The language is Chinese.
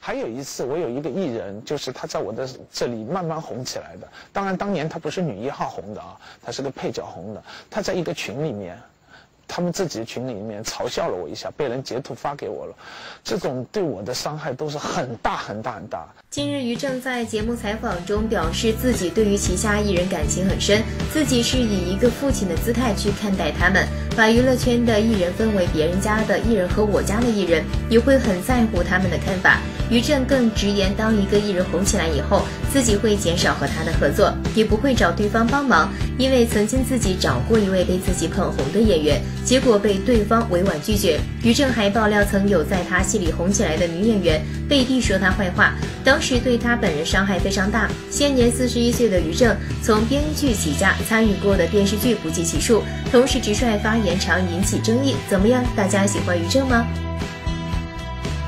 还有一次，我有一个艺人，就是他在我的这里慢慢红起来的。当然，当年他不是女1号红的啊，他是个配角红的。他在一个群里面，他们自己的群里面嘲笑了我一下，被人截图发给我了。这种对我的伤害都是很大很大很大。 近日，于正在节目采访中表示，自己对于旗下艺人感情很深，自己是以一个父亲的姿态去看待他们，把娱乐圈的艺人分为别人家的艺人和我家的艺人，也会很在乎他们的看法。于正更直言，当一个艺人红起来以后，自己会减少和他的合作，也不会找对方帮忙，因为曾经自己找过一位被自己捧红的演员，结果被对方委婉拒绝。于正还爆料，曾有在他戏里红起来的女演员背地说他坏话，当时对他本人伤害非常大。现年41岁的于正，从编剧起家，参与过的电视剧不计其数，同时直率发言常引起争议。怎么样，大家喜欢于正吗？